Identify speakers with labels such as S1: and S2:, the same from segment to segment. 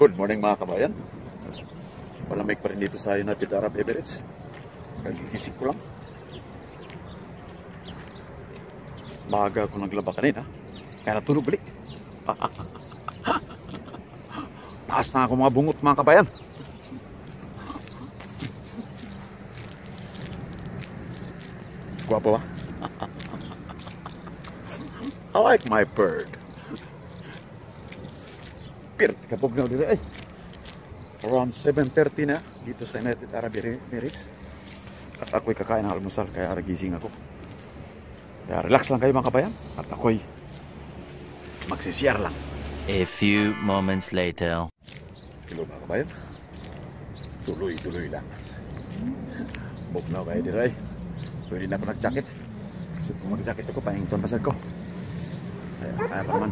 S1: Good morning mga kabayan. Malamig pa rin dito sa United Arab Emirates. Kagigising ko lang. Maaga ako naglaba kanina. Kaya natulog ulit. Taas na ako mga bungot mga kabayan. Guwapo ba? I like my bird. Pirt, kapag na ulit. Around 7:30 na dito sa United Arab Emirates. At ako'y kakain ng almusal kaya gising ako. Kaya relax lang kayo mga kabayan. At ako'y magsisiyar lang.
S2: A few moments later.
S1: Hello mga kabayan. Tuloy-tuloy lang. Bugnaw kayo diray. Pwede na ako nag-jacket. So kung mag-jacket ako, pahington pasad ko. Kaya pa naman.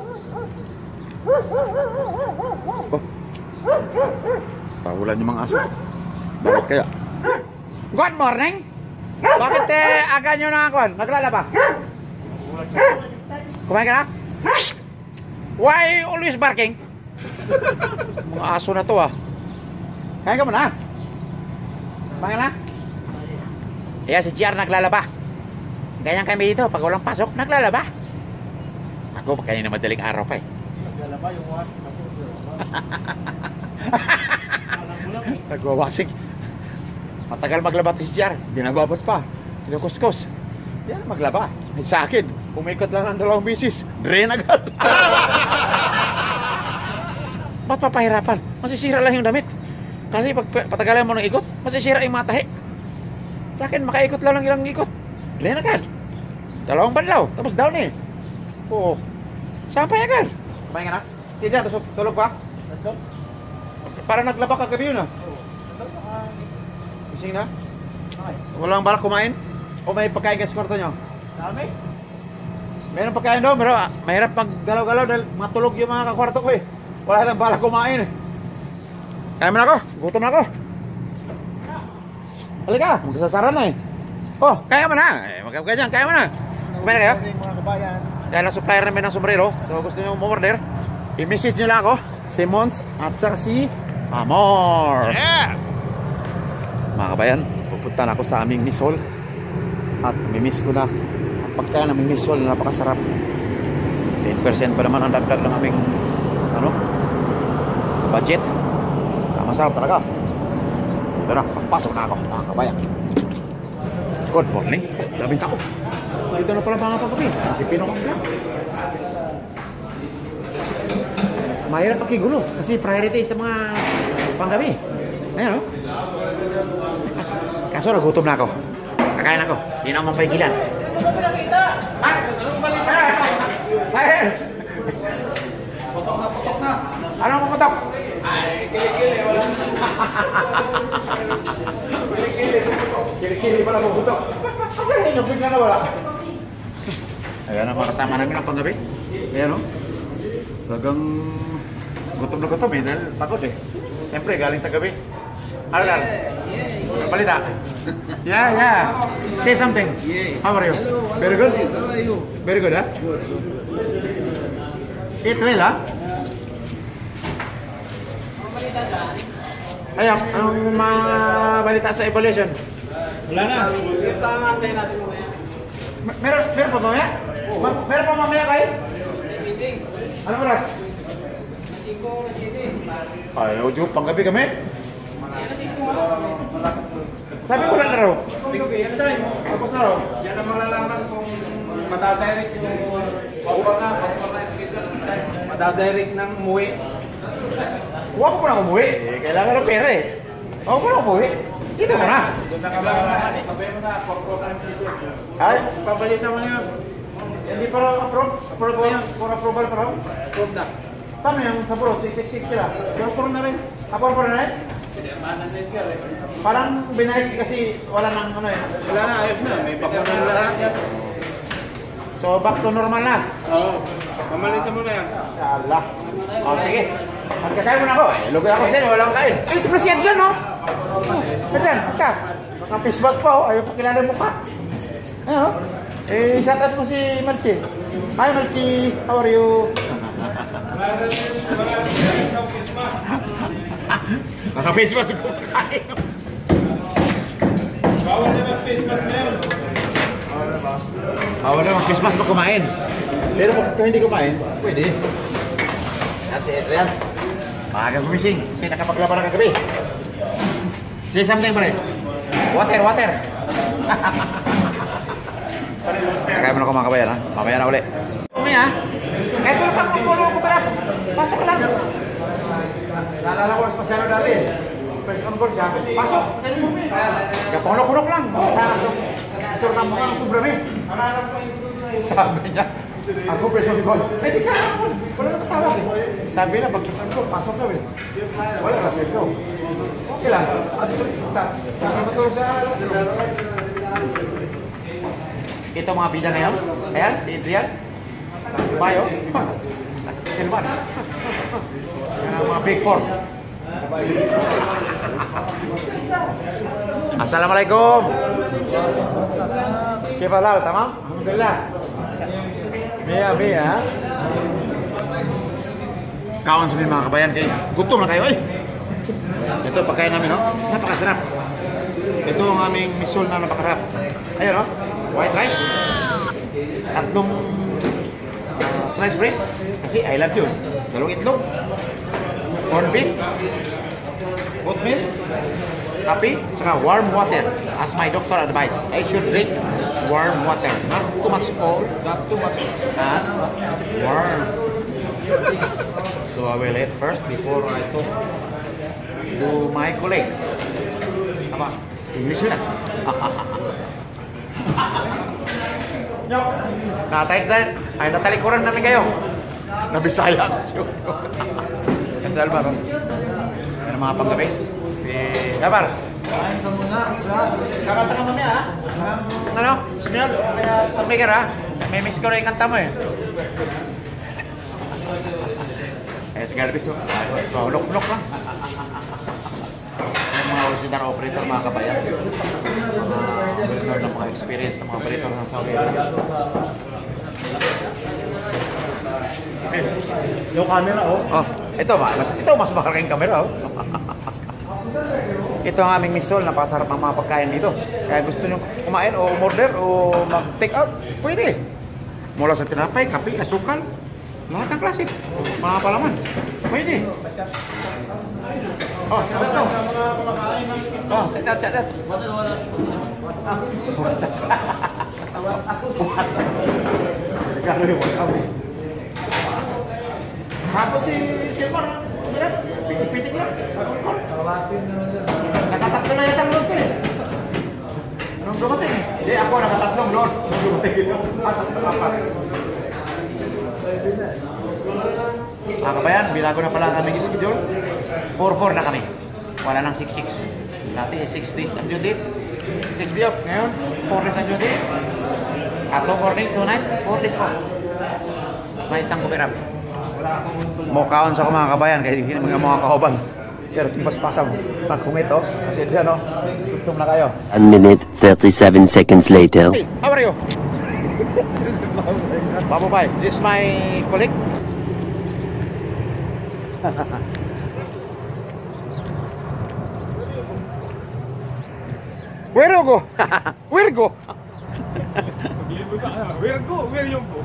S1: Oh. Pahulan yung mga aso. Bakit kaya?
S3: Good morning! Bakit aga nyo na ako? Naglalaba? Kumain ka na? Why always barking? Mga aso na to ah. Kain ka muna. Kumain ka na? Ayan si GR naglalaba. Ganyan kami dito. Pag walang pasok, naglalaba. Ako kanina madaling araw pa eh. Naglalaba yung nagwawasig. Matagal maglaba si GR. Binababot pa. Kinukuskus. Yan maglaba. Ay, sa akin, umikot lang ng 2 bisis. Drain agad. Ba't papahirapan? Masisira lang yung damit. Kasi pag patagalan mo ng ikot, masisira yung matahi. Sa akin, makaikot lang ng ilang ikot. Drain agad. 2 banlaw. Tapos down eh. Oo. Sampay agad. Kumain ka na? Sida, tulog pa? Para naglaba ka gabi yun ah. Gising na? Walang balak kumain? O may pagkain ka sa kwarto nyo? Dami? Mayroon pagkain doon, pero mahirap maggalaw-galaw dahil matulog yung mga kakwarto ko eh. Wala nang balak kumain eh. Kaya mo na ako? Gutom na ako. Halika, magsasara na eh. Oh, kaya mo na. Magkaganyan, kaya mo na. Kumain na kayo? Mga kabayan. Kaya na supplier namin ng sombrero. So gusto nyo umorder, i-message nyo lang ako. Si Mons at si Amor. Yeah! Mga kabayan, pupunta na ako sa aming misol. At mimiss ko na ang pagkain ng misol na napakasarap. 10% pa naman ang dagdag ng aming budget. Masarap talaga. Ito na, papasok na ako mga kabayan. Good morning. Daming tao. Dito na pala mga pagkapi. Kasi pinokangga. Mahirap pakigulo kasi priority sa mga panggabi. Ayan o. Kaso nagutom na ako. Kakain ako. Hindi na akong mapagilan. Ha? Ayan. Putok na, putok na. Anong putok? Ay, kili-kili. Wala na. Kili-kili pala putok. Kasi yung bigla na wala. Ayan ang mga kasama namin ang panggabi. Ayan o. Talagang gutom na gutom eh, dahil pagod eh. Siyempre, galing sa gabi. Ano lang? Balita? Yeah. Say something. How are you? Very good? How are you? Very good, ha? Eat well, ha? Ayan, ang mga balita sa evaluation? Wala na. Ito ang antay natin mamaya. Meron pa mamaya? Meron pa mamaya kayo? Meeting. Anong oras? 5 na meeting. Ay, ojo, panggabi kami? Sabi ko lang na raw. Tapos na raw. Yan ang malalaman kung madadirect yung madadirect ng umuwi. Huwag ko na umuwi. Kailangan ng pera eh. Huwag ko na umuwi. Dito mo na. Sabi mo na, ay, pabalita mo na yan. Hindi pa raw approve? Approve ba yan? For approval pa raw? Approve na. Paano yung sa burot? 666 sila. Approve na rin. Approve na rin? Parang binayad kasi wala nang ano eh. Wala na, ayos na. May bakuna na lahat yan. So back to normal na? Oo. Mamalitan mo na yan. Allah. O sige. Magkakain mo na ako. Lugay ako sa'yo. Wala akong kain. Ay, ito pala siya dyan, no? Dyan, basta. Mga fishbag pa, oh. Ayaw pa kilala mo pa. Ano? Eh, shout out mo si Marchi. Hi, Marchi. How are you? Naka-face mask po kain.
S4: Bawal na mag-face mask na yun.
S3: Bawal na mag-face mask pa kumain. Pero kung hindi kumain, pwede. Yan si Adrian. Maagang gumising. Kasi nakapaglaba na kagabi. Say something, pare. Water. Kaya mo na ko mga kabayan, ha? Mamaya na uli. Umi, ha? Kahit wala kang magpulo ko para. Pasok lang. Naalala ko, pasyano dati. First on board siya. Pasok. Kaya mo, Umi. Kapunok-punok lang. Sur na mukha ang sobrami. Sabi niya, ako first on board. Eh, di ka ako. Wala na katawag, eh. Sabi na, pag first on board, pasok daw, eh. Wala na, first on. Okay lang. Matulog sa... Ito mga bida ngayon. Ayan, si Adrian. Bayo. Silman. Yan ang mga big four. Assalamualaikum. Kaifa halal, tamam? Alhamdulillah. Mia. Kawan sa mga kabayan kayo. Gutom na kayo, eh. Ito pagkain namin, no? Napakasarap. Ito ang aming misol na napakarap. Ayan, no? White rice. Tatlong sliced bread. Kasi I love you. Dalawang itlog. Corned beef. Oatmeal. Coffee. Saka warm water. As my doctor advised, I should drink warm water. Not too much cold. Not too much warm. So I will eat first before I talk to my colleagues. Apa? English na. Natalikuran namin kayo. Nabisaya. Kasi Alvaro. Yan ang mga panggabi. Dabar. Kain ka muna. Kakanta ka mamaya, ha? Ano? Smell? Kaya sa maker, ha? May miss ko na yung kanta mo, eh. Si Garbis, hulok-hulok lang. Yung mga original operator, mga kabayan. Mga ng mga experience ng mga operator ng Saudi Arabia.
S4: Yung camera, oh.
S3: Oh, ito mas mahal kayong camera, oh. Ito ang aming misol, napakasarap ang mga pagkain dito. Kaya gusto nyo kumain o umorder o mag-take out, pwede. Mula sa tinapay, kape, asukal, lahat ng klase. Mga palaman, pwede. Oh, sabi ito. Oh, set out. Hapon si Silmar, pitik-pitik lang. Nakatatlo na yata load ko, eh. Anong dumating, eh? Hindi, ako nakatatlong load. Anong dumating ito? Tatlo. Mga kabayan, binago na pala ang aming schedule. 4-4 na kami. Wala nang 6-6. Dati 6 days ang due date. 6 day off. Ngayon, 4 days ang due date. At 2 morning, 2 night, 4 days off. May isang kumirap. Mukaon sa mga kabayan, kaya hindi mga kahoban. Pero tipas pasa mo. Pag ito, kasi dyan, no? Gutom na kayo.
S2: 1 minute, 37 seconds later.
S3: Hey, how are you? Babu Bhai, this is my colleague. Where you go? Where you go?
S4: Where you go?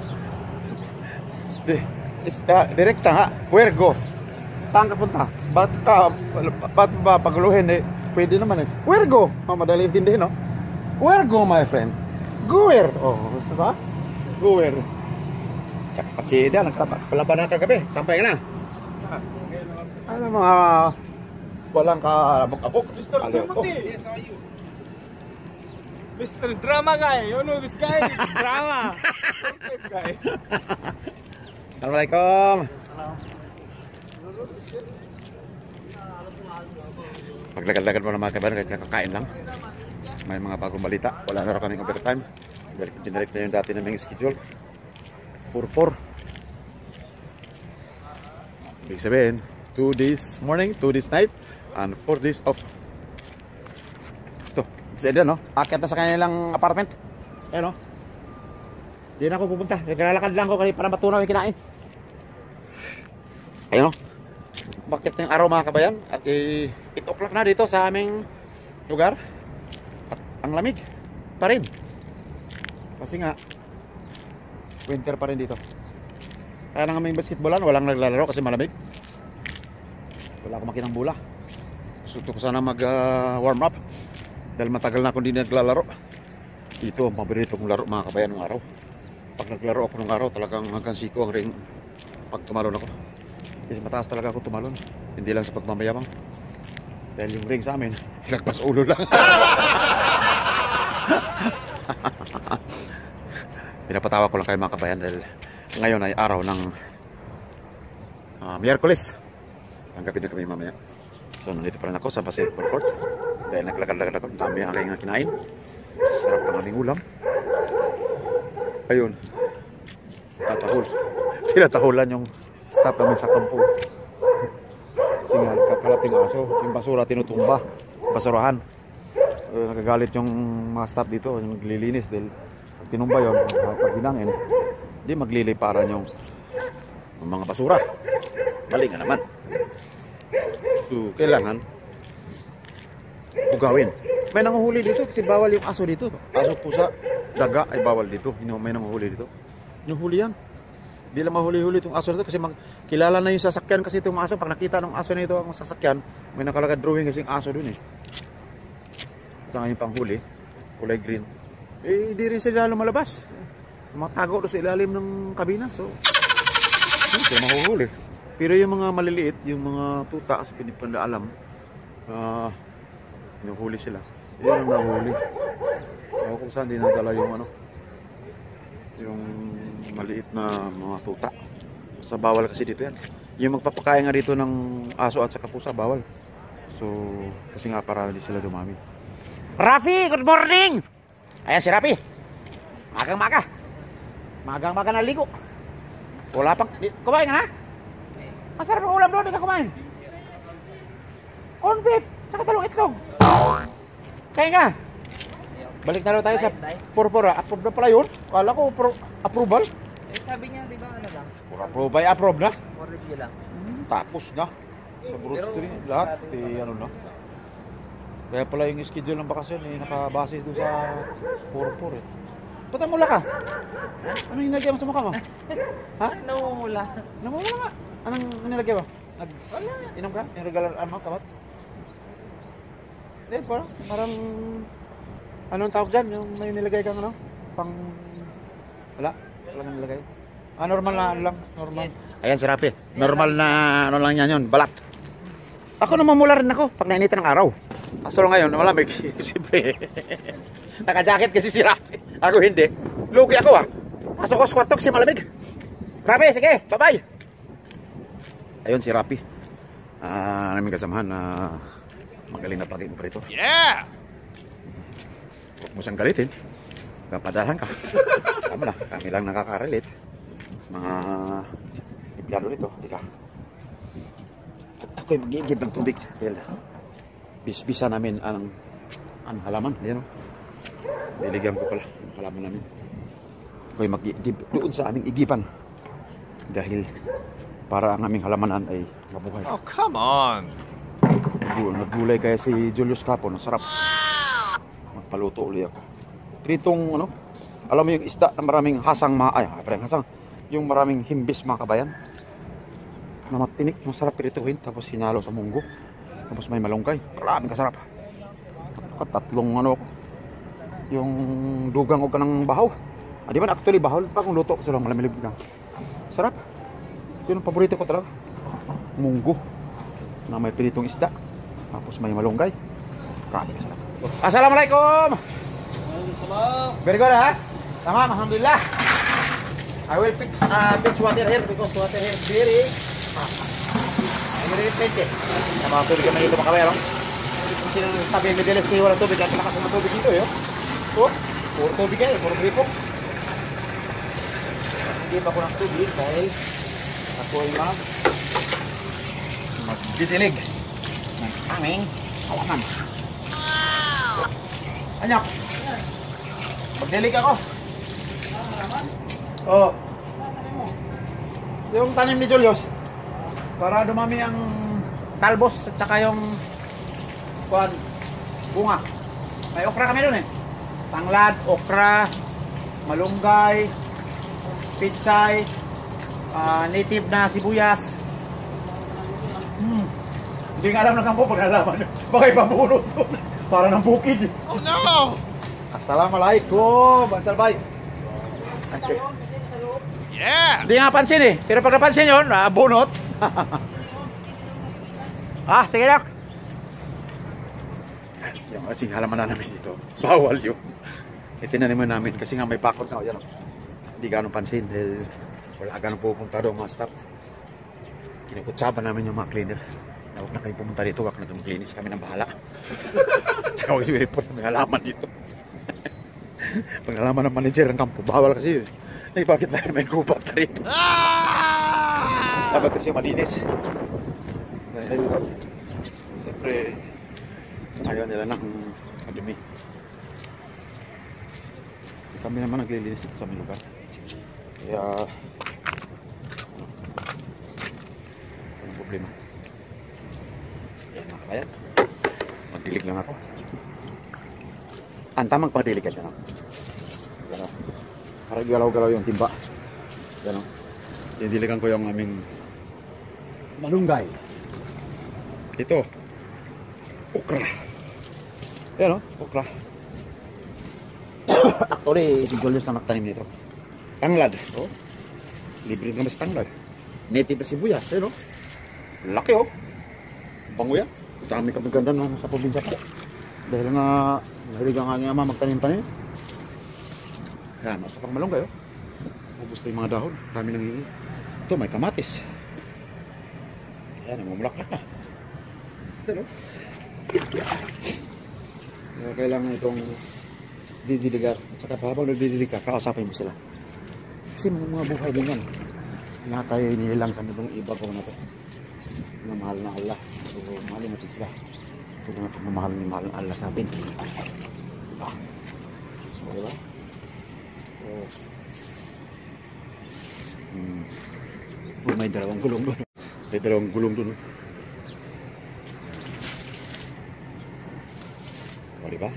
S3: Direkta ha? Where go? Saan ka punta? Ba't ba paguluhin, eh? Pwede naman, eh. Where go? Oh, madali intindihin, no? Where go, my friend? Go where? Oh, gusto ba? Go where? At si Ida, nagpalaban na kagabi. Sampay ka na. Ano mga walang ka-abok-abok?
S4: Mr. Timothy! Mr. Drama guy! You know this guy? Drama! Perfect guy!
S3: Assalamualaikum. Paglagad-lagad mo ng mga kabayan, kahit kakakain lang. May mga bagong balita. Wala na rin kaming overtime. Dinirect na yung dati naming schedule. 4-4. Ibig sabihin, 2 days morning, 2 days night, and 4 days off. Ito, isa din, no? Akit na sa kanilang apartment. Ayan, no? Diyan ako pupunta. Naglalakad lang ako para matunaw yung kinain. Ayun, no? bakit ng araw mga kabayan. At 8 o'clock na dito sa aming lugar. At ang lamig pa rin. Kasi nga, winter pa rin dito. Kaya nang aming basketballan, walang naglalaro kasi malamig. Wala akong makinang bola. Gusto ko sana mag-warm up. Dahil matagal na akong hindi naglalaro. Ito ang paborito kong laro mga kabayan ng araw. Pag naglaro ako ng araw, talagang hanggang siko ang ring pag tumalon ako. Kasi mataas talaga ako tumalon. Hindi lang sa pagmamayabang. Dahil yung ring sa amin, lagpas ulo lang. Pinapatawa ko lang kayo mga kabayan dahil ngayon ay araw ng Miyerkules. Tanggapin na kami mamaya. So nandito pa rin ako sa basketball court. Dahil naglakad-lakad ako. Dami ang aking kinain. Sarap ng aming ulam. Ayun. Tatahol. Tinataholan yung staff namin sa kampo. Kasi nga kakalating aso. Yung basura tinutumba. Basurahan. Nagagalit yung mga staff dito. Yung naglilinis. Dahil pag tinumba yun, pag hinangin, di magliliparan yung mga basura. Mali nga naman. So, kailangan bugawin. May nanguhuli dito kasi bawal yung aso dito. Aso, pusa, daga ay bawal dito. May nanguhuli dito. Inuhuli yan. Hindi lang mahuli-huli itong aso dito kasi kilala na yung sasakyan kasi itong aso. Pag nakita ng aso na ito ang sasakyan, may nakalagad drawing kasi yung aso dun eh. At saka yung panghuli, kulay green. Eh, di rin sila lumalabas. Matago doon sa ilalim ng kabina. So, hindi sila mahuhuli. Pero yung mga maliliit, yung mga tuta sa pinipandaalam, inuhuli sila. Yan ang nahuli. Ako kung saan di nadala yung yung maliit na mga tuta. Sa bawal kasi dito yan. Yung magpapakain nga dito ng aso at saka pusa, bawal. So, kasi nga para di sila dumami. Rafi, good morning! Ayan si Rafi. Magang-maga. Magang-maga na ligo. Wala pang... Kumain ka na? Masarap ang ulam doon, hindi ka kumain. Corn beef, saka talong itlog. Kaya nga. Balik na daw tayo sa purpura. Approve na pala yun. Kala ko approval.
S5: Eh sabi niya, di ba ano lang?
S3: Approve ay approve na.
S5: For review lang.
S3: Tapos na. Sa grocery, lahat. Ano na. Kaya pala yung schedule ng bakasyon nakabase doon sa purpur eh. Ba't ang mula ka? Ano yung nilagay mo sa mukha mo? Ha?
S5: Namumula.
S3: Namumula nga. Anong nilagay mo? Inom ka? Yung regalan mo, kamat? Hindi, parang anong tawag dyan? Yung may nilagay kang pang... Wala nang nilagay. Normal na lang. Normal. Ayan si Rapi. Normal na lang yan yun. Balat. Ako namumula rin ako pag nainitan ng araw. Kaso ngayon, malamig. Siyempre. Naka-jacket kasi si Rapi. Ako hindi. Lugi ako Pasok ko sa kwarto kasi malamig. Rapi, sige. Bye-bye. Ayun si Rapi. Naming kasamahan na magaling na paging operator. Yeah! Huwag mo siyang galitin. Kapadahan ka. Tama na. Kami lang nakaka-relate. Mga empleyado nito. Tika. Ako'y mag-iigib ng tubig. Dahil bisbisa namin ang halaman. Ayan Diligyan ko pala ang halaman namin. Ako'y mag-iigib doon sa aming igipan. Dahil para ang aming halamanan ay mabuhay.
S6: Oh, come on!
S3: Naggulay kaya si Julius Capon. Ang sarap. Magpaluto ulit ako. Pritong alam mo yung isda na maraming hasang hasang. Yung maraming himbis mga kabayan. Na matinik, masarap pirituhin. Tapos hinalo sa munggo. Tapos may malunggay. Maraming kasarap. Tatlong yung dugang o ka ng bahaw. Di ba actually bahaw? Pag luto ko sila malamilib ka. Sarap. Yun ang paborito ko talaga. Munggo. Na may piritong isda. Tapos may malunggay. Maraming kasarap. Assalamualaikum! Very good Tama, alhamdulillah. I will fix water here because water here is very plenty. Mga tubig naman dito mga kabayang. Kung sino sabi may dilis walang tubig at lakas ng tubig dito puro tubig puro gripo. Hindi pa ko ng tubig dahil ako ay magdidilig ng aming halaman. Anyok! Magdilig ako. Yung tanim ni Julius para dumami ang talbos at saka yung kuan, bunga. May okra kami doon eh. Tanglad, okra, malunggay, pitsay, native na sibuyas. Hindi nga alam na kampo pag nalaman. Baka ipabunot doon. Para ng bukid. Oh no! Assalamualaikum, Bang Salbay. Okay. Yeah! Hindi nga pansin eh. Pero pag napansin yun, bunot. Sige lang. Yung kasing halaman na namin dito. Bawal yun. Itinanim namin kasi nga may bakod na. Yan, hindi ganong pansin dahil wala ganong pupunta doon mga staff. Kinukutsaban namin yung mga cleaner. Na huwag na kayo pumunta dito, huwag na maglinis kami ng bahala. Tsaka huwag yung report na may halaman dito. Pag halaman ng manager ng kampo, bawal kasi yun. Bakit tayo may gubat na rito? Dapat kasi malinis. Dahil siyempre ayaw nila ng madumi. Kami naman naglilinis dito sa aming lugar. Kaya anong problema? Yan mga kabayan, magdilig lang ako. Ang tamang pagdilig ka dyan. Yan, para galaw-galaw yung timba. Yan, didiligan ko yung aming malunggay. Ito okra. Yan, okra. Actually, si Julius na nagtanim nito. Tanglad. Libre naman sa tanglad. Native na sibuyas. Yan, laki bango yan. Dami kami ganda sa probinsya ko. Dahil nga nahilig ang aking ama magtanim-tanim. Yan, nasa pang malunggay. Ubus na yung mga dahon. Dami nang hingi. Ito, may kamatis. Yan, namumulaklak na. Yan, Kaya kailangan itong didiligar. At saka habang nagdidilig ka, kausapin mo sila. Kasi mga buhay din yan. Lahat tayo inilang sa mundong iba ko na ito. Na mahal na Allah. So, mahalin natin sila. Ito na pagmamahal ni mahal na Allah sa atin. Diba? Diba? So, may dalawang gulong doon. May dalawang gulong doon. O, diba?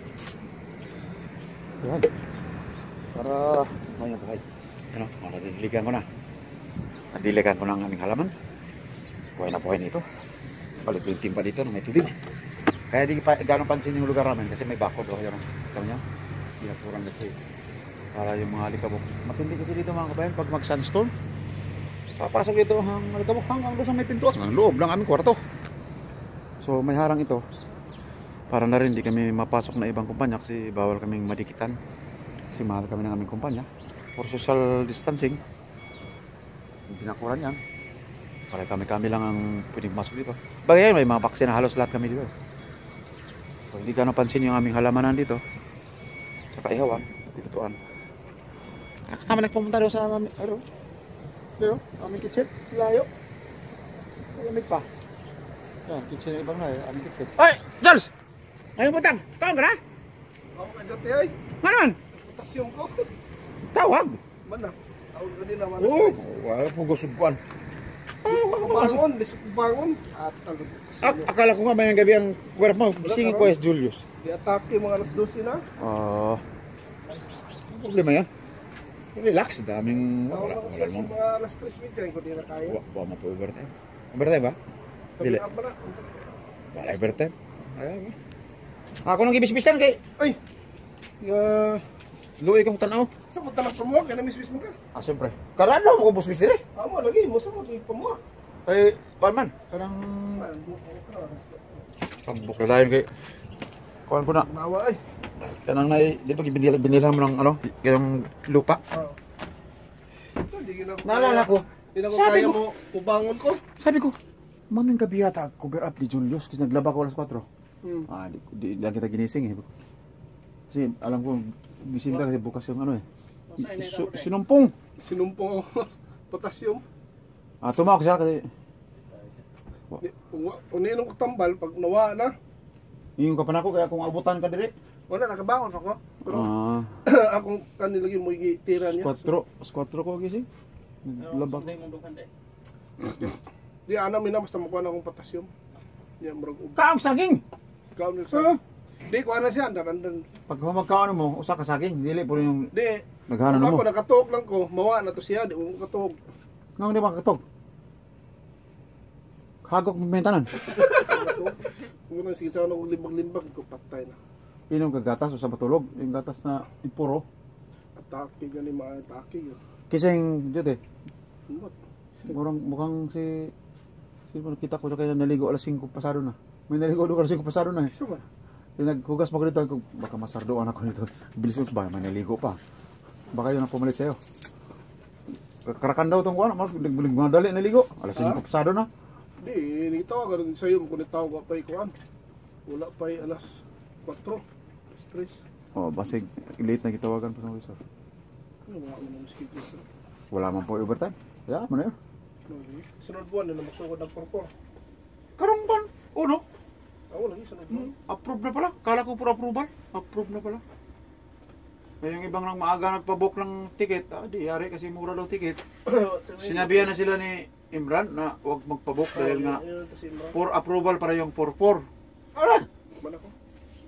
S3: Yan. Para mayroon buhay. Ano? Nadiligan ko na. Nadiligan ko na ang aming halaman. Buhay na buhay nito. Balik yung timba dito na may tubig. Kaya di pa gano'ng pansin yung lugar namin kasi may bakod. Yan o. Ito niya. Pinakurang dito. Para yung mga alikabok. Matindi kasi dito mga kabayan pag mag-sandstorm. Papasok dito ang alikabok hanggang doon sa may pintuan. Ang loob lang aming kwarto. So may harang ito. Para na rin di kami mapasok na ibang kumpanya kasi bawal kaming madikitan. Kasi mahal kami ng aming kumpanya. For social distancing. Yung pinakuran yan. Para kami lang ang pwedeng masok dito. Bagay may mga vaccine na halos lahat kami dito. So hindi ka napansin yung aming halamanan dito. Saka ihawan. Titutuan. Kami nagpumunta doon sa aming aming kitchen. Layo. Malamig pa. Yan, kitchen na ibang na aming kitchen. Oy! Jules! Ngayon butang! Kaon ka na?
S4: Ako ka dati ay.
S3: Nga naman?
S4: Potasyong ko.
S3: Tawag!
S4: Mana? Tawag ka din naman.
S3: Wala po gusubuan.
S4: Bangon, lisok bangon. At talog.
S3: Akala ko nga may gabi ang kuwerp mo. Singin ko es Julius.
S4: Di-atake mga alas 12 na.
S3: Ang problema yan. Relax, daming wala mo.
S4: Mga alas 3 ko din na kaya.
S3: Wala mo po overtime. Overtime ba? Dili. Wala overtime. Ayaw mo. Ako nang gibisbisan kay. Ay! Luoy kong tanaw.
S4: Sa mo tanang pamuha, kaya na-miss mo ka.
S3: Siyempre. Karano mo ko busbis dire?
S4: Amo, lagi mo sa mga pamuha.
S3: Ay, Palman. Karang pambuk na layon kay. Kuhan ko na.
S4: Nawa ay.
S3: Kanang nay, di ba binila mo ng ano, yung lupa? Naalala ko.
S4: Hindi na ko kaya mo ubangon ko.
S3: Sabi ko, maming gabi yata cover up ni Julius kasi naglaba ko alas 4. Di lang kita ginising eh. Kasi alam ko, gising ka kasi bukas yung ano eh. Sinumpong.
S4: Sinumpong ako. Potassium.
S3: Tumawag siya kasi.
S4: Kung ninong ko tambal, pag nawa na.
S3: Yung ka pa na ako, kaya kung abutan ka dire.
S4: Wala, nakabangon ako. Pero akong kanilagin mo tira niya.
S3: 4 ko gising. Labak.
S6: Di ana mina basta makuha na akong potassium. Yan murag ug.
S3: Kaong saging.
S6: Ikaw ni sa. Di kuha na siya andan.
S3: Pag magkaano mo, usa ka saging, dili po yung
S6: Di.
S3: naghanan mo.
S6: Ako nakatuog lang ko, mawa na to siya, di mo katuog.
S3: Ngong di ba katog? Hagok mo mentanan.
S6: Kung sige sa ako limbag-limbag ko patay na.
S3: Inom ka gatas o sa matulog, yung gatas na impuro.
S6: Atake gani ma-atake yun.
S3: Kising jud eh.
S6: Ano?
S3: Mukhang si sino nakita ko kaya naligo alas 5 pasado na. May naligo doon alas 5 pasado na eh.
S6: Isa ba?
S3: Naghugas mo ganito ko baka masardoan ako nito. Bilis mo ba may naligo pa. Baka yun ang pumalit sa'yo. Karakan daw tong kuan, madali naligo. Alas 5 pasado na.
S6: Di, nitaw ka rin sa'yo, kung nitaw ka pa'y kuhan. Wala pa'y alas 4, alas 3.
S3: Oh, basig late na gitawagan pa sa mga sir.
S6: Ano mga unang mosquito sir?
S3: Wala man po overtime. Ya, man yun.
S6: Sunod buwan na magsugod ng purpur.
S3: Karong ban, uno.
S6: Ako lagi, sunod buwan.
S3: Approve na pala. Kala ko puro approval. Approve na pala. Kaya yung ibang nang maaga nagpabook ng ticket, di yari kasi mura daw ticket. Sinabihan na sila ni Imran na huwag magpabook dahil nga for approval para yung 4-4. Ara!
S6: Mana ko?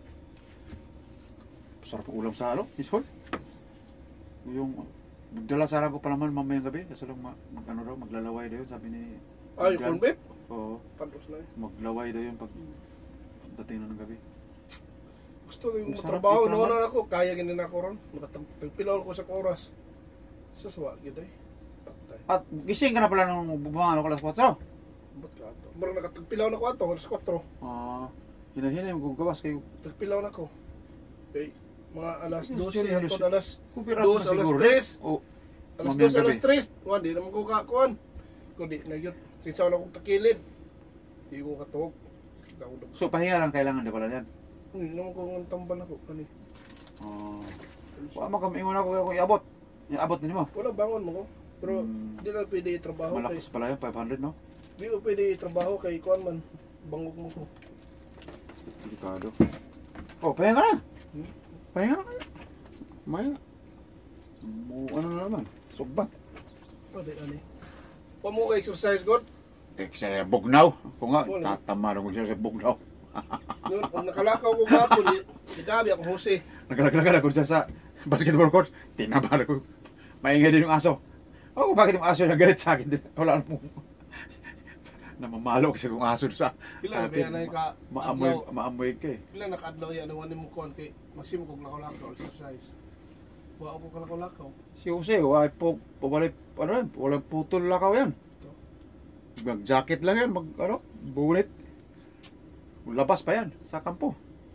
S3: Sarap ang ulam sa Ishol. Yung magdala sana ko pa naman mamayang gabi kasi lang ano daw, maglalaway daw yun, sabi ni
S6: Ay, corn beef?
S3: Oo,
S6: Pantos na eh.
S3: maglaway daw yun pag dating na ng gabi.
S6: Gusto ko yung
S3: Sarap
S6: matrabaho
S3: dito naman.
S6: noon ako, kaya ginin ako ron. Magpilaw ko sa oras. Suswa, gid ay. Patay.
S3: At gising ka na pala nung bumanga ko alas 4.
S6: Ba't ka ato? Marang nakatagpilaw na ko ato, alas 4.
S3: Hinahinay yung gugawas kayo.
S6: Tagpilaw na ko. Okay. Mga alas
S3: Yes,
S6: 12,
S3: Julius.
S6: hangtod alas
S3: Kumpira
S6: 2,
S3: na
S6: alas
S3: siguro.
S6: 3.
S3: O,
S6: Alas
S3: mamayang
S6: 2, alas
S3: gabi.
S6: 3. Wan, di naman ko kakuan. Kundi, nagyot. Sinsaw na akong takilid. Di ko katuog. Kita ko daw.
S3: So pahinga lang kailangan di pala yan.
S6: Hindi naman ko ang tambal ako. Kani.
S3: Wala man kami ingon ako kung iabot. Iabot din mo.
S6: Wala bangon mo ko. Pero di na pwede itrabaho kay...
S3: Malakas pala yun, 500 no?
S6: Di mo pwede itrabaho kay kuan man. Bangog mo ko.
S3: Delikado. Oh, pahinga na. Pahinga na kayo. Maya. Ano na naman? Sugbat.
S6: Pwede, ani. Huwag mo ka exercise, God.
S3: Sa bugnaw. Kung nga,
S6: Wala.
S3: tatama na mo siya sa bugnaw.
S6: Noon, kung nakalakaw ko gapon, idabi ako Jose.
S3: Nagalaglagan ako siya sa basketball court. Tinabahan ako. Maingay din yung aso. Oh, bakit yung aso nagalit sa akin? Wala mo. Namamalo kasi kung aso sa
S6: Pila na kaya na ka
S3: maamoy ka eh.
S6: Pila nakadlaw yan, ano mo kuan kay magsimo kog lakaw-lakaw exercise. Wa ako ka lakaw-lakaw.
S3: Si Jose, wala po, walang putol lakaw yan. Mag-jacket lang yan, bulit. Labas pa yan, sa kampo.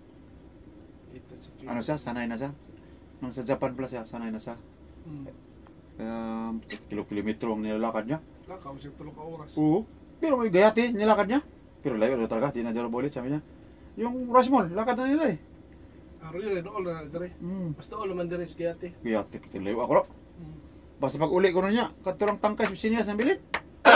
S3: Ano siya, sanay na siya. Nung sa Japan pala siya, sanay na siya. Kilo-kilometro ang nilalakad niya.
S6: Lakaw siya 3 ka oras.
S3: Oo. Pero may gayati, nilakad niya. Pero layo talaga, di na dyan ulit, sabi niya. Yung Rushmore, lakad na nila eh.
S6: Aro yun, dool na dire. Basta all man dire sa ate.
S3: Gayati, kitilayo ako ro. Basta pag uli ko na niya, katurang tangkay sa sinya sa bilin.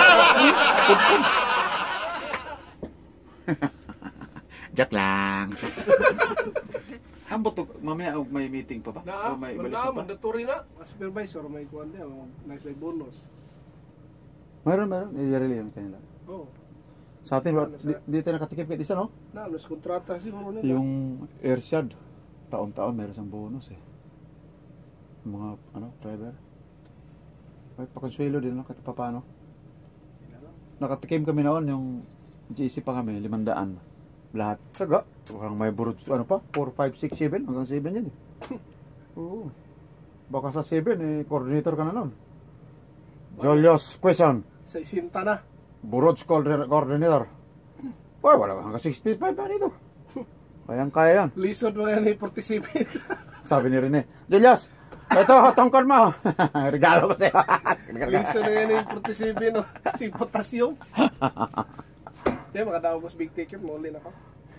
S3: Jack lang. Ambot to, mamaya may meeting pa ba?
S6: Na,
S3: O may
S6: wala
S3: balisa pa?
S6: mandatory na. Supervisor may kuan dia, nice like bonus.
S3: Meron. I-relay yung kanila.
S6: Oh.
S3: Sa atin, di tayo nakatikip kahit isa, no?
S6: Na, mas kontrata siguro nila.
S3: Yung Airshad, taon-taon meron siyang bonus eh. Yung mga, driver. Ay, pakonsuelo din, kahit pa paano. Nakatikim kami noon, yung GC pa kami, 500. Lahat. Saga. Parang may burot, 4, 5, 6, 7, hanggang 7 yan eh. Oo. Baka sa 7, coordinator ka na noon. Julius, question.
S6: Sa isinta na.
S3: Burot coordinator. Oh, wala hanggang 65 pa dito. Kaya yan.
S6: Lisod mo yan ni 47.
S3: Sabi ni Rene, Julius, ito, tongkol mo. Regalo ko sa'yo.
S6: Lisod na yan ni 47, no? Si potassium. Kaya makadaw ko sa big ticket, mauli na ka.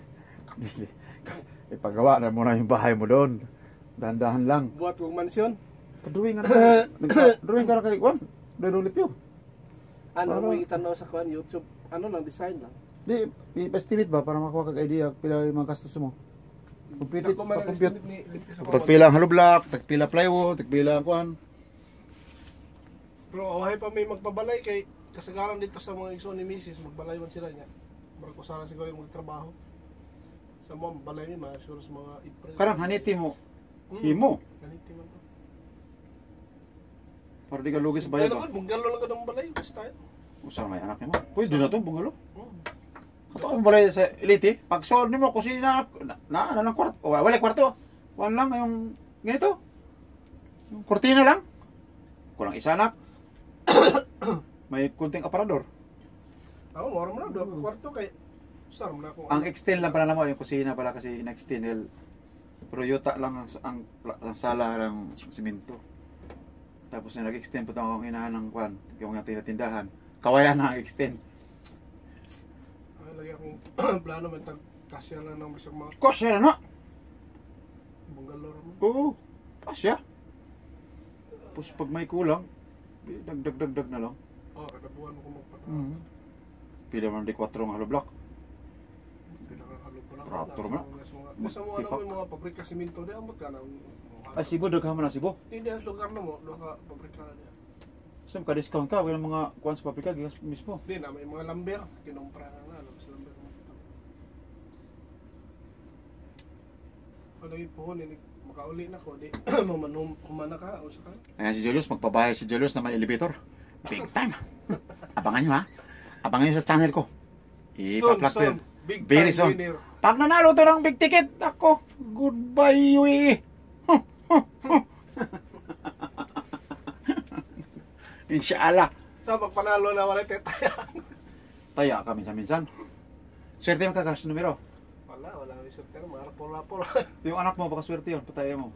S3: Ipagawa na muna yung bahay mo doon. Dahan-dahan lang.
S6: Buat kong mansyon.
S3: Padrawing ka na. Drawing ka na kay Juan. Dudulip yun.
S6: Ano mo itanaw sa kuan YouTube? Ano lang, design lang.
S3: Di, i-estimate ba para makuha kag idea pila yung mga gastos mo? Compute,
S6: Ako man ang
S3: compute.
S6: estimate ni Dipis ako.
S3: Pagpila ang hollow block, pagpila plywood, pagpila ang kuan.
S6: Pero awahay pa may magpabalay kay kasagaran dito sa mga igsoon ni Mrs. Magbalay man sila niya. Markusara siguro yung magtrabaho. Sa mga balay ni siguro sa mga April.
S1: Karang haniti mo. Imo.
S6: Ganiti man to.
S1: Para di ka lugi sa bayan
S6: Kaya
S1: ko.
S6: naman, bunggalo lang ka ng balay. Basta yun.
S1: Usa may anak nimo. Pwede na to bungalo. Kato ang balay sa elite. Pag sold nimo kusina na ng kwarto. Wala kwarto. Wala lang yung ganito. Yung kurtina lang. Kulang isa anak. May kunting aparador.
S6: Ako, mora mo na. Doon ka kwarto kay... Sar mo na ako.
S1: Ang extend lang pala mo yung kusina pala kasi in-extend. Pero yuta lang ang sala ng simento. Tapos na nag-extend po akong inahan ng kwan, yung mga tindahan. Kawayan na ang extend.
S6: Ay, lagi akong plano man kasya lang ng bisag mga
S1: Kasya na na!
S6: bunggalo naman.
S1: Oo, kasya. Tapos pag may kulang, dagdag na lang.
S6: Kada buwan mo kumagpata.
S1: Pila man di 4 ang hollow block.
S6: Pinakahalo pa lang.
S1: Tractor mo na.
S6: Kasi mo ano yung mga pabrika simento di amot ka na.
S1: Ay, Cebu, daghan mo na Cebu.
S6: Hindi ang lugar na mo, doon ka pabrika na niya.
S1: Saan ka discount ka? Walang mga kwan sa pabrika, gigas mismo.
S6: Hindi na, may mga lamber. Kinumpra na na, labas lamber mo. Pag naging puhon, makauli na ko, di humana ka, o saka.
S1: Ayan si Julius, magpabahay si Julius na may elevator. Big time! Abangan nyo ha. Abangan nyo sa channel ko. Ipa-plug ko yun.
S6: Big
S1: Very
S6: time
S1: soon.
S6: winner.
S1: Pag nanalo to ng big ticket, ako, goodbye UAE. Inshallah.
S6: Sa pagpanalo na wala tetayang.
S1: Taya kami sa minsan. Swerte yung kakas numero.
S6: Wala may surter, mga rapor-rapor.
S1: Yung anak mo, baka swerte yun, pataya mo.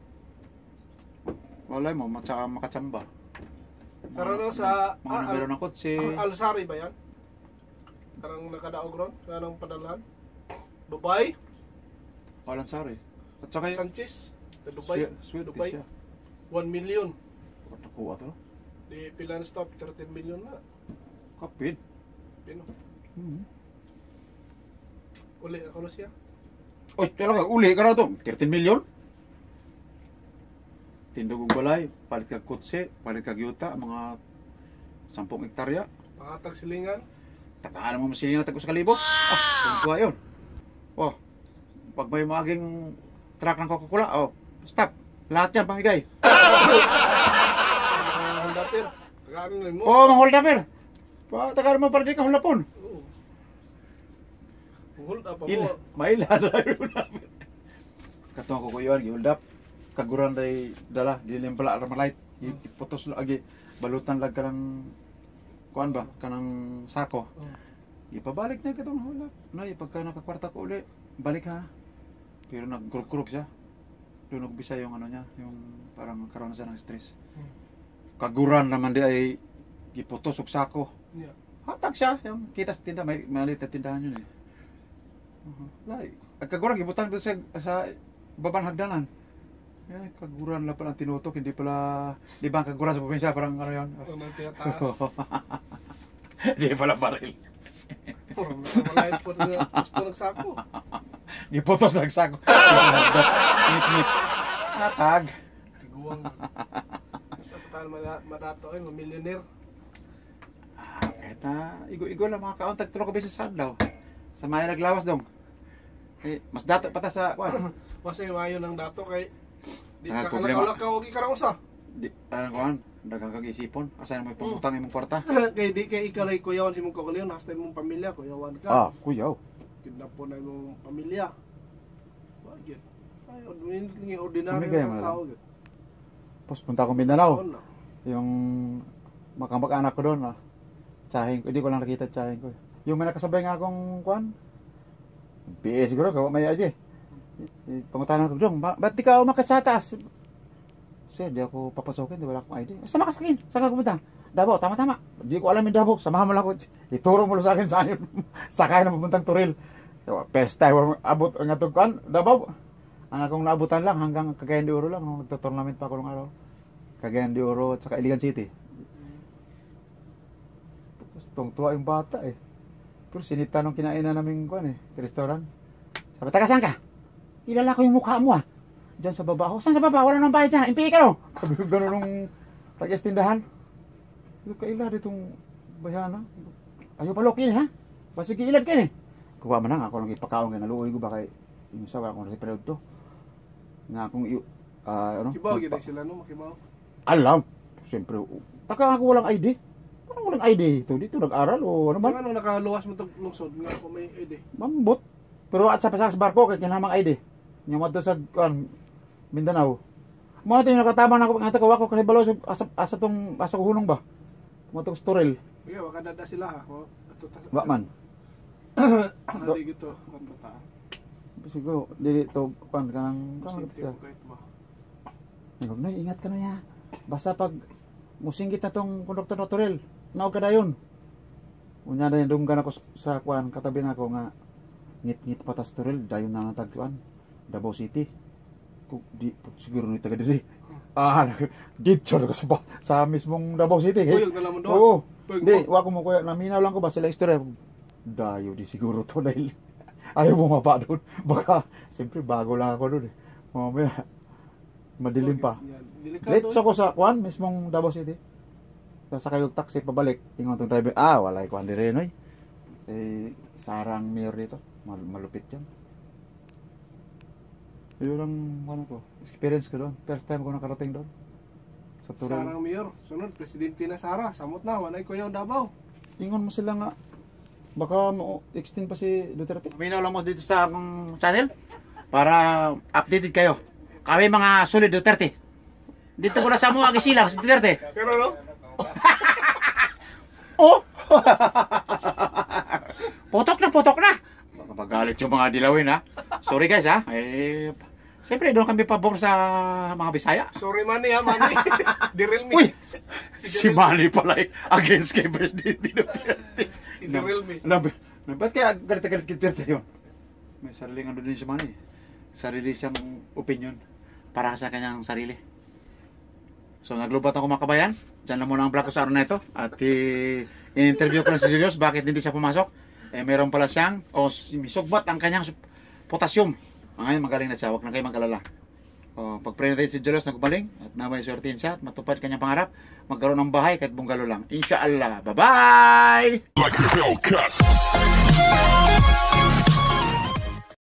S1: Wala mo, matsaka makachamba.
S6: Pero no, sa
S1: Mga numero ng kotse.
S6: Alsari ba yan? Karang nakadaog ron, kanang padalhan. Dubai,
S1: Walang sari. At saka yung
S6: Sanchez, sa Dubai,
S1: swerte
S6: Dubai,
S1: siya.
S6: 1 million.
S1: Ba't nakuha to?
S6: Di pila na stop, 13 million na.
S1: Kapit.
S6: Pino.
S1: Hmm.
S6: Uli ako na siya.
S1: Oy, talaga, uli ka na to. 13 million? Tindog og balay, palit kag kotse, palit kag yuta, mga 10 hektarya.
S6: Pangatag silingan.
S1: Takaan mo masilingan tag 1,000. Ah, kung yun. Oh, pag may maging truck ng Coca-Cola, oh, stop. Lahat yan, pamigay.
S6: Honda Pir. Tagaan na mo.
S1: Oh, mga hold upper. Takaan mo para di ka hulapon.
S6: Hold up
S1: Ila,
S6: mo.
S1: maila na hold upper. Katong ko kuyon, hold up. Kaguran day dala, dilim pala armalite. Iputos lagi. Balutan lag ka ng kuan ba? Kanang sako. Ipabalik na katong hold up. Nay, pagka nakakwarta ko uli, balik ha. Pero nagkruk-kruk siya. Doon nagbisa yung ano niya, yung parang karoon siya ng stress. Kaguran naman di ay giputos og sako.
S6: Yeah.
S1: Hatag siya, yung kita sa tinda, may maliit na tindahan yun eh. Like, ang kaguran gibutang doon sa babang hagdanan. Eh, kaguran lang pala ang tinutok, hindi pala, di ba ang kaguran sa probinsya, parang ano yun?
S6: Ang tiyataas.
S1: Hindi pala baril.
S6: Malait po na gusto nagsako.
S1: Giputos lang sako. Ngit-ngit. Hatag.
S6: Tiguang. Sa total madato ay millionaire.
S1: Kahit na, igo-igo lang mga kauntag tulong ko beses sa adlaw. Sa may naglawas dong. Eh, mas dato pa ta sa kuan.
S6: Kasi mayo ng dato kay di
S1: Ah,
S6: ka
S1: problema.
S6: kalakaw og ikarang usa.
S1: Di, anong kuan? Dagang kag-isipon. Asa mo pangutang imong kwarta?
S6: Kay di kay ikalay kuyawan si mong kaulion, hasta imong pamilya kuyawan ka.
S1: Ah, kuyaw.
S6: Kidnapon na imong pamilya. Wag yun. Ay, ordinary
S1: Pamigay mo
S6: na
S1: lang.
S6: tao. Yun.
S1: Tapos punta ko Mindanao.
S6: Oo na.
S1: Yung makamag-anak ko doon, tsahing ko, hindi ko lang nakita tsahing ko. Yung may nakasabay nga akong kuan, PA siguro, gawa may aje. Pangutanan ko doon, ba't di ka umakat sa taas? Sir, di ako papasokin, di wala akong ID. Sama ka sa akin, saan ka pumunta? Davao, tama-tama. Di ko alam yung Davao, samahan mo lang ako. Ituro mo lang sa akin saan yun. Sakay na pupuntang Turil. Best time, abot ang atong kuan, Davao. Ang akong naabutan lang hanggang Cagayan de Oro lang, nung nagto-tournament pa ako nung araw. Cagayan de Oro at saka Iligan City. Tapos tungtuwa yung bata eh. Pero sinita nung kinainan namin kuan eh, restaurant. Sabi, taga saan ka? Kilala ko yung mukha mo ah. Diyan sa baba ako. Saan sa baba? Wala nang bayad dyan. Impi ka no? Sabi ko gano'n nung tagyas tindahan. Sabi ko, kaila ditong Bayan na. Ayaw palok yun ha. Basta giilad ka ni. Kuha man na ako lang ipakaon nga naluoy ko ba kay yung sawa ko na si period to. Nga akong ano?
S6: Kibaw gid sila no, makibaw.
S1: Alam. Siyempre, taka ako walang ID. Parang walang ID ito. Dito nag-aral o ano man.
S6: Ano nakaluwas mo tong lungsod nga ako may ID.
S1: Mambot. Pero at sa pasak sa barko kay kinamang ID. Yung madto sa Mindanao. Mo ito yung nakatama na ako nga ko kasi balo asa ko hulong ba. Mo to storel.
S6: Yeah, waka dada sila ha.
S1: Wa man.
S6: Ari gito kan bata.
S1: Siguro dili to kanang
S6: Safety ko kahit ba.
S1: Nay, ingat ka na ya. Basta pag musinggit na tong konduktor na turel, naog ka dayon. Unya na yung ka na ko sa kuan katabi na ko nga ngit-ngit patas turel, dayon na natagtuan. Davao City. Di siguro ni taga diri. Dito na ko sa mismong Davao City.
S6: Uyog na lamon doon.
S1: Oo. Di, wa ko mo kuya, naminaw lang ko ba sila istorya. Dayo di siguro to dahil ayaw bumaba doon. Baka, siyempre bago lang ako doon eh. Mamaya, madilim pa. Late ako sa kuan, mismong Davao City. Sa kayong taxi pabalik. Tingnan itong driver, wala kuan di rin eh. Sarang mayor dito. Malupit yan. Yun ang ano ko, experience ko doon. First time ko nakarating doon. Sa Turel.
S6: Sarang mayor. Sunod, presidente na Sara. Samot na, wanay ko yung Davao.
S1: Ingon mo sila nga, baka extend pa si Duterte. Minaw lang mo dito sa akong channel para updated kayo. Kami mga solid Duterte. Dito ko na sa mga gisilang si Duterte.
S6: Pero no?
S1: Oh! Putok na! Baka magalit yung mga dilawin ha. Sorry guys ha. Siyempre doon kami pabor sa mga Bisaya.
S6: Sorry Manny ha, Manny. Diril me.
S1: Uy! Si Manny pala against kay President Duterte.
S6: Si Diril me.
S1: Ba't kaya galit kay Duterte yun? May sariling ano din si Manny. Sarili siyang opinion para sa kanyang sarili. So naglubat ako mga kabayan. Diyan lang muna ang vlog ko sa araw na ito. At in-interview ko lang si Julius bakit hindi siya pumasok. Meron pala siyang misugbat ang kanyang potassium. Ngayon magaling na siya, huwag na kayo mag-alala. Pag-pray natin si Julius nagbaling at naway swertihin siya at matupad kanyang pangarap, magkaroon ng bahay kahit bungalo lang. Inshallah. Bye-bye!
S7: Like a Hellcat.